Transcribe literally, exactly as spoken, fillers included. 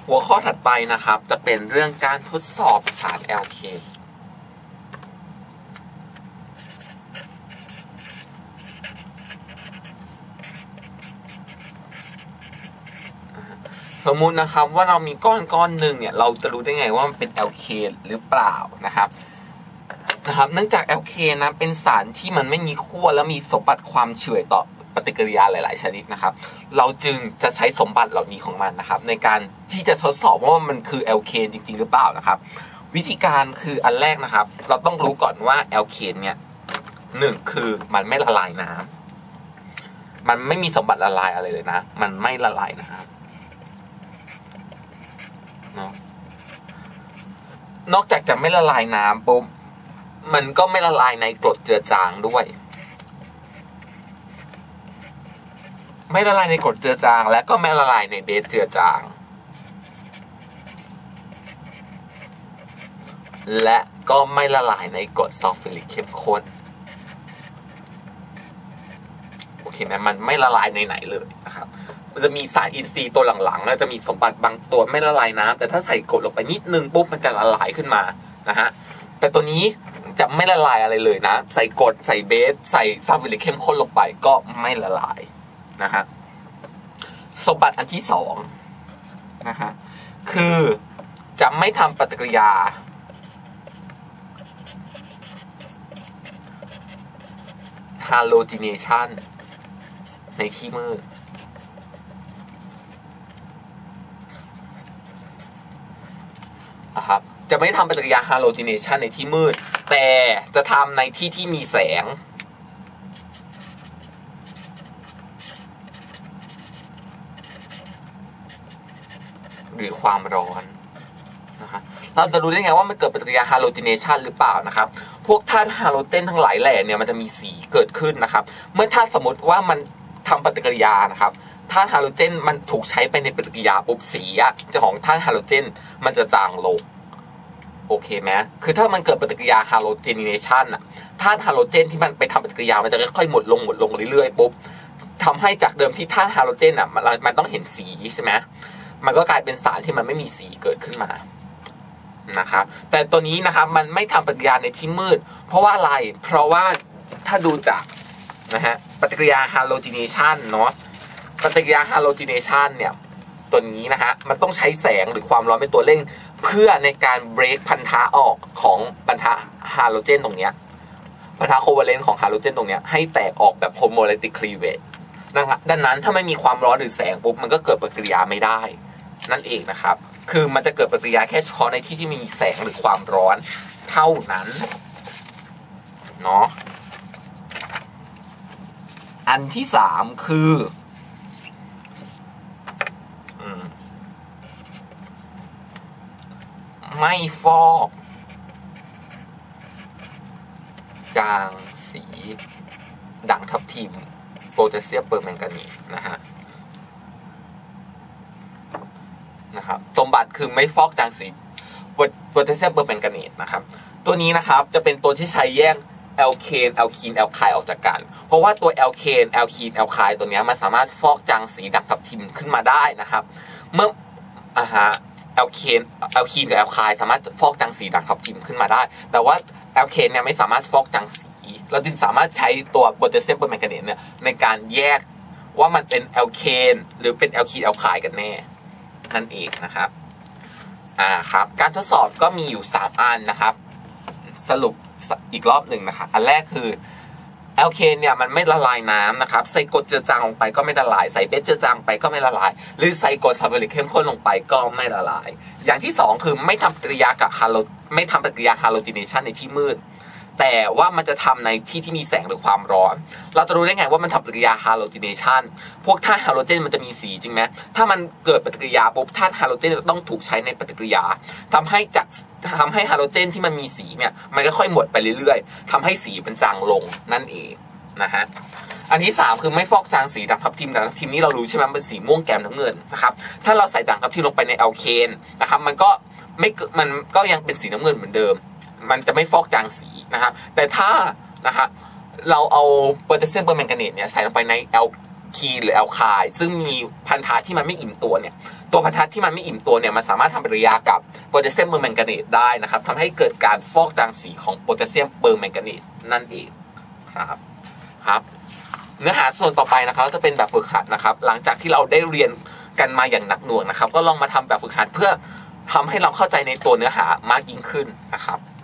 หัวข้อถัดไปนะครับจะเป็นเรื่องการทดสอบสารแอลเคนสมมุตินะครับว่าเรามีก้อนก้อนหนึ่งเนี่ยเราจะรู้ได้ไงว่ามันเป็นแอลเคนหรือเปล่านะครับนะครับเนื่องจากแอลเคนนะเป็นสารที่มันไม่มีขั้วและมีสมบัติความเฉื่อยต่อปฏิกิริยาหลายๆชนิดนะครับเราจึงจะใช้สมบัติเหล่านี้ของมันนะครับในการที่จะทดสอบว่ามันคือแอลเคนจริงๆหรือเปล่านะครับวิธีการคืออันแรกนะครับเราต้องรู้ก่อนว่าแอลเคนเนี่ยหนึ่งคือมันไม่ละลายน้ำมันไม่มีสมบัติละลายอะไรเลยนะมันไม่ละลายน้ำเนาะนอกจากจะไม่ละลายน้ำปุ๊บมันก็ไม่ละลายในกรดเจือจางด้วยไม่ละลายในกรดเจือจางและก็ไม่ละลายในเบสเจือจางและก็ไม่ละลายในกรดซัลฟูริกเข้มข้นโอเคไหมมันไม่ละลายในไหนเลยนะครับมันจะมีสารอินทรีย์ตัวหลังๆแล้วจะมีสมบัติบางตัวไม่ละลายน้ำแต่ถ้าใส่กรดลงไปนิดนึงปุ๊บมันจะละลายขึ้นมานะฮะแต่ตัวนี้จะไม่ละลายอะไรเลยนะใส่กรดใส่เบสใส่ซัลฟูริกเข้มข้นลงไปก็ไม่ละลายนะฮะสมบัติอันที่สองนะฮะคือจะไม่ทำปฏิกิริยาฮาโลจีเนชันในที่มืดนะครับจะไม่ทำปฏิกิริยาฮาโลจีเนชันในที่มืดแต่จะทำในที่ที่มีแสงหรือความร้อนนะฮะเราจะรู้ได้ไงว่ามันเกิดปฏิกิริยาฮาโลจีเนชันหรือเปล่านะครับพวกธาตุฮาโลเจนทั้งหลายแหล่เนี่ยมันจะมีสีเกิดขึ้นนะครับเมื่อธาตุสมมติว่ามันทำปฏิกิริยานะครับธาตุฮาโลเจนมันถูกใช้ไปในปฏิกิริยาปุ๊บสีอะของธาตุฮาโลเจนมันจะจางลงโอเคไหมคือถ้ามันเกิดปฏิกิริยาฮาโลเจเนชันอะธาตุฮาโลเจนที่มันไปทำปฏิกิริยามันจะค่อยๆหมดลงหมดลงเรื่อยๆปุ๊บทำให้จากเดิมที่ธาตุฮาโลเจนอะมันมันต้องเห็นสีใช่ไหมมันก็กลายเป็นสารที่มันไม่มีสีเกิดขึ้นมานะครับแต่ตัวนี้นะครับมันไม่ทำปฏิกิริยาในที่มืดเพราะว่าอะไรเพราะว่าถ้าดูจากนะฮะปฏิกิริยาฮาโลจีเนชันเนาะปฏิกิริยาฮาโลจีเนชันเนี่ยตัวนี้นะฮะมันต้องใช้แสงหรือความร้อนเป็นตัวเร่งเพื่อในการเบรกพันธะออกของพันธะฮาโลเจนตรงเนี้ยพันธะโคเวเลนต์ของฮาโลเจนตรงเนี้ยให้แตกออกแบบโฮโมไลติกคลีเวจนะครับดังนั้นถ้าไม่มีความร้อนหรือแสงปุ๊บมันก็เกิดปฏิกิริยาไม่ได้นั่นเองนะครับคือมันจะเกิดปฏิกิริยาแค่เฉพาะในที่ที่มีแสงหรือความร้อนเท่านั้นเนาะอันที่สามคือไม่ฟอกจางสีด่างทับทิมโพแทสเซียมเปอร์แมงกานีสนะฮะนะครับสมบัติคือไม่ฟอกจางสีโพแทสเซียมเปอร์แมงกานีสนะครับตัวนี้นะครับจะเป็นตัวที่ใช้แยกแอลเคนแอลคีนแอลไคน์ออกจากกันเพราะว่าตัวแอลเคนแอลคีนแอลไคน์ตัวนี้มันสามารถฟอกจางสีด่างทับทิมขึ้นมาได้นะครับเมื่ออ่าฮะแอลเคนแอลคีนกับแอลไคน์สามารถฟอกจางสีด่างทับทิมขึ้นมาได้แต่ว่าแอลเคนเนี่ยไม่สามารถฟอกจางสีเราจึงสามารถใช้ตัวโพแทสเซียมเปอร์แมงกานีสเนี่ยในการแยกว่ามันเป็นแอลเคนหรือเป็นแอลคีนแอลไคน์กันแน่นั่นเองนะครับอ่าครับการทดสอบก็มีอยู่สามอันนะครับสรุปอีกรอบหนึ่งนะครับอันแรกคือแอลเคนเนี่ยมันไม่ละลายน้ำนะครับใส่กรดเจือจางลงไปก็ไม่ละลายใส่เบสเจือจางไปก็ไม่ละลายหรือใส่กรดซัลฟูริกเข้มข้นลงไปก็ไม่ละลายอย่างที่สองคือไม่ทำปฏิกิริยากับฮาโลไม่ทำปฏิกิริยาฮาโลจีเนชันในที่มืดแต่ว่ามันจะทำในที่ที่มีแสงหรือความร้อนเราจะรู้ได้ไงว่ามันทำปฏิกิริยาฮาโลจีเนชันพวกธาตุฮาโลเจนมันจะมีสีจริงไหมถ้ามันเกิดปฏิกิริยาปุ๊บธาตุฮาโลเจนจะต้องถูกใช้ในปฏิกิริยาทำให้จากทำให้ฮาโลเจนที่มันมีสีเนี่ยมันก็ค่อยหมดไปเรื่อยๆทำให้สีมันจางลงนั่นเองนะฮะอันที่สามคือไม่ฟอกจางสีด่างทับทิมด่างทับทิมนี้เรารู้ใช่ไหมเป็นสีม่วงแก้มน้ำเงินนะครับถ้าเราใส่ด่างทับทิมลงไปในแอลเคนนะครับมันก็ไม่มันก็ยังเป็นสีน้ำเงินเหมือนเดิมมันจะไม่ฟอกจางสีนะฮะแต่ถ้านะฮะเราเอาโพแทสเซียมเปอร์แมงกานีสเนี่ยใส่ลงไปในแอลคีนหรือแอลคายซึ่งมีพันธะที่มันไม่อิ่มตัวเนี่ยตัวพันธะที่มันไม่อิ่มตัวเนี่ยมันสามารถทำปฏิกิริยากับโพแทสเซียมเปอร์แมงกานีตได้นะครับทำให้เกิดการฟอกจางสีของโพแทสเซียมเปอร์แมงกานีตนั่นเองครับครับเนื้อหาส่วนต่อไปนะครับจะเป็นแบบฝึกหัดนะครับหลังจากที่เราได้เรียนกันมาอย่างหนักหน่วงนะครับก็ลองมาทำแบบฝึกหัดเพื่อทำให้เราเข้าใจในตัวเนื้อหามากยิ่งขึ้นนะครับ